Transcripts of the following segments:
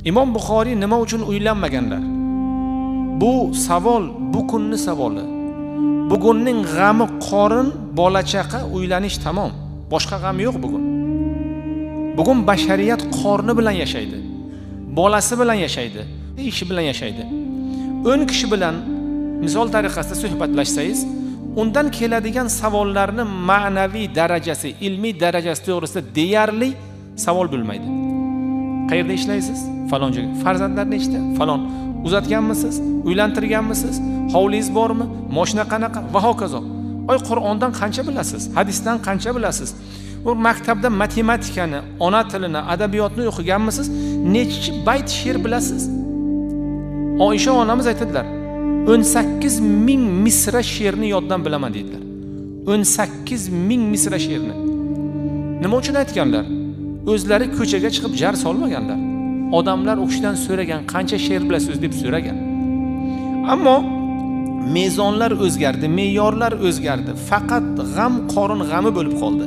Imom Buxoriy nima uchun uylanmaganlar? Bu savol bu kunning savoli. Bugunning g'ami qorin, bola chaqa, uylanish tamom. Boshqa g'am yo'q bugun. Bugun bashariyat qorni bilan yashaydi. Bolasi bilan yashaydi, ishi bilan yashaydi. 10 kishi bilan misol tariqasida suhbatlashsangiz, undan keladigan savollarni ma'naviy darajasi, ilmiy darajasi to'g'risida deyarli savol bo'lmaydi. Qayerda ishlaysiz? Falon joyda. Farzandlar nechta? Falon. Uzatganmisiz? Uylantirganmisiz? Hovlingiz bormi? Mashina qanaqa? Va hokazo. Oy, Qur'ondan qancha bilasiz? Hadisdan qancha bilasiz? Bu maktabda matematikani, ona tilini, adabiyotni o'qiganmisiz? Nechi bayt she'r bilasiz? Oysha onamiz aytadilar, 18 ming misra she'rni yoddan bilaman dedilar. 18 ming misra she'rni. Nima uchun aytganlar? O'zlari ko'chaga chiqib jar solmaganlar. Odamlar o'qishdan so'ragan, qancha she'r bilasiz deb so'ragan. Ammo mezonlar o'zgardi, me'yorlar o'zgardi. Faqat g'am qorin g'ami bo'lib qoldi.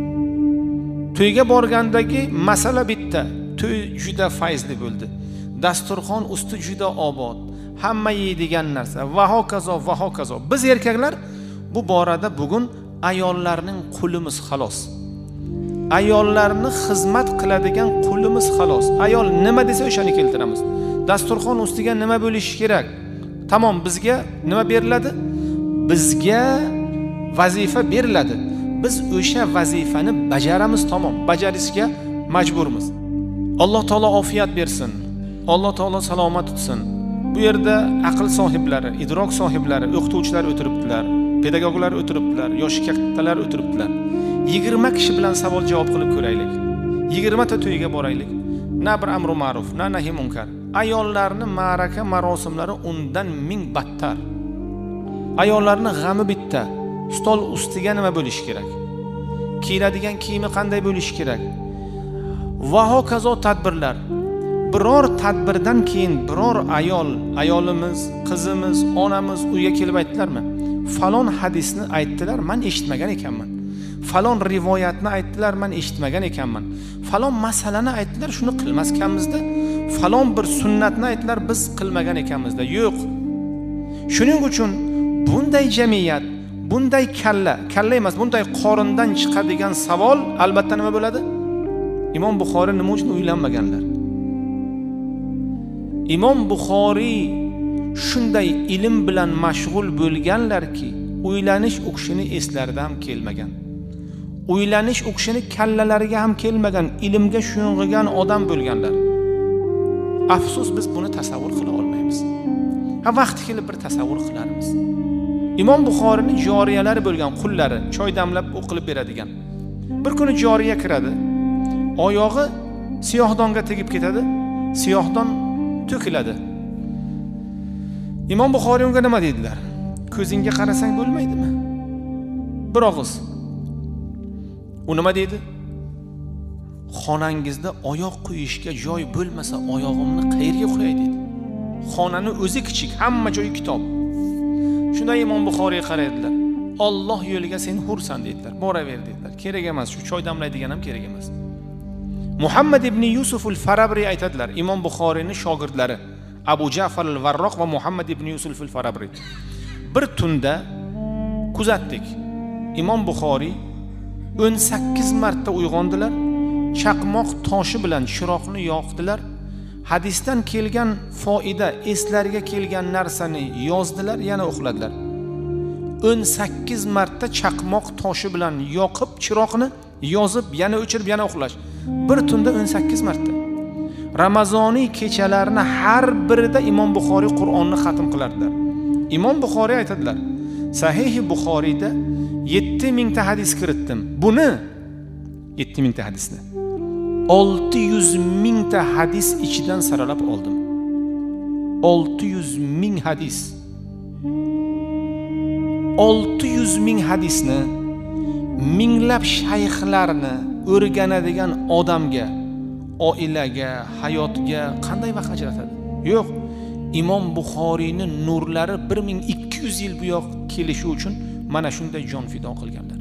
To'yga borgandagi masala bitta. To'y juda fayzli bo'ldi. Dasturxon usti juda obod. Hamma yeydigan narsa va hokazo va hokazo. Biz erkaklar bu borada bugun ayollarning qulimiz xolos. Ayollarni xizmat qiladigan qulimiz xolos. Ayol nima desa o'shani keltiramiz. Dasturxon ustiga nima bo'lishi kerak? Tamom, bizga nima beriladi? Bizga vazifa beriladi. Biz o'sha vazifani bajaramiz, tamom. Bajarishga majburmiz. Alloh taolo ofiyat bersin. Alloh taolo salomat tutsin. Bu yerda aql sohiblari, idrok sohiblari, o'qituvchilar o'tiribdilar, pedagoglar o'tiribdilar, yoshi kattalar o'tiribdilar. 20 kishi bilan savol javob qilib ko'raylik. 20 ta to'yga boraylik. Na bir amru ma'ruf, na nahi munkar. Ayollarning ma'raka marosimlari undan ming battar. Ayollarning g'ami bitta. Stol ustiga nima bo'lishi kerak? Kiyiladigan kiyimi qanday bo'lishi kerak? Va hokazo tadbirlar. Biror tadbirdan keyin biror ayolimiz, qizimiz, onamiz uyga kelib aytdilarmi? Falon hadisni aytdilar, men eshitmagan ekanman. Falon rivoyatni aytdilar, men eshitmagan ekanman. Falon masalani aytdilar, shuni qilmaskanmizda. Falon bir sunnatni aytdilar, biz qilmagan ekanmizda. Yo'q. Shuning uchun bunday jamiyat, bunday kalla emas, bunday qorindan chiqadigan savol albatta nima bo'ladi? Imom Buxoriy nima uchun uylanmaganlar? Imom Buxoriy shunday ilm bilan mashg'ul bo'lganlarki, uylanish o'qishini eslarida ham kelmagan. Uylanish o'qishini kallalariga ham kelmagan, ilmga sho'ng'igan odam bo'lganlar. Afsus, biz buni tasavvur qila olmaymiz. Vaqti kelib bir tasavvur qilarmiz. Imom Buxoriyning joriyalari bo'lgan qullari, choy damlab o'qilib beradigan. Bir kuni joriya kiradi. Oyog'i siyohdonga tegib ketadi. Siyohdon to'kiladi. Imom Buxoriy unga nima dedilar? Ko'zingga qarasang bo'lmaydimi? Bir og'iz. U nima dedi? Xonangizda oyoq qo'yishga joy bo'lmasa, oyog'imni qayerga qo'yay dedi. Xonani o'zi kichik, hamma joyi kitob. Shunda Imom Buxoriy qaraydilar. Alloh yo'liga sen hursan dedilar. Boraver dedilar. Kerak emas, shu choy damlaydigan ham kerak emas. Muhammad ibn Yusuf al-Farabri aytadilar, Imom Buxoriyning shogirdlari Abu Ja'far al-Varroq va Muhammad ibn Yusuf al-Farabri. Bir tunda kuzatdik. Imom Buxoriy 18 marta uyg'ondilar, chaqmoq toshi bilan chiroqni yoqdilar, hadisdan kelgan foyda, eslariga kelgan narsani yozdilar, yana uxladilar. 18 marta chaqmoq toshi bilan yoqib, chiroqni yozib, yana o'chirib, yana uxlash. Bir tunda 18 marta. Ramazoniy kechalarni har birida Imom Buxoriy Qur'onni xatm qilardilar. Imom Buxoriy aytadilar, Sahih Buxoriyda 7000 ta hadis kiritdim. Buni 7000 ta hadisni 600 ta hadis ichidan saralab oldim. 600 hadis. 600 hadisni minglab shayxlarni o'rganadigan odamga, oilaga, hayotga qanday vaqt ajratadi? Yo'q. Imom Buxoriyning nurlari 1200 yil buyoq kelishi uchun mana shunday jon fido qilganlar.